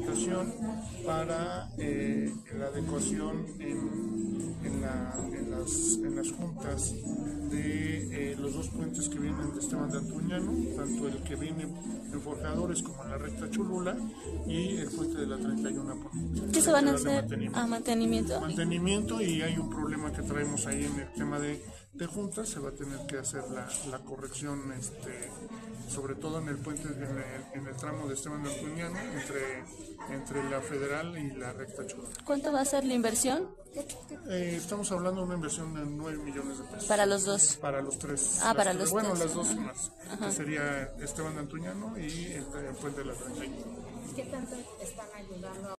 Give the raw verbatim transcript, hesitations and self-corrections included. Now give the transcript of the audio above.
licitación para eh, la adecuación en, en, la, en, las, en las juntas de eh, los dos puentes que vienen de Esteban de Antuñano, tanto el que viene en Forjadores como en la recta Cholula, y el puente de la treinta y uno Poniente. ¿Qué se van a hacer mantenimiento. a mantenimiento? Mantenimiento, y hay un problema que traemos ahí en el tema de, de juntas. Se va a tener que hacer la, la corrección, este, sobre todo en el puente, en el, en el tramo de Esteban de Antuñano, entre, entre la Federal y la recta Cholula. ¿Cuánto va a ser la inversión? Eh, estamos hablando de una inversión de nueve millones de pesos. Para los dos. Para los tres. Ah, para tres, los bueno, tres. las dos Ajá. más. Ajá. Que sería Esteban de Antuñano y el, el puente de la treinta y uno. ¿Qué tanto están ayudando a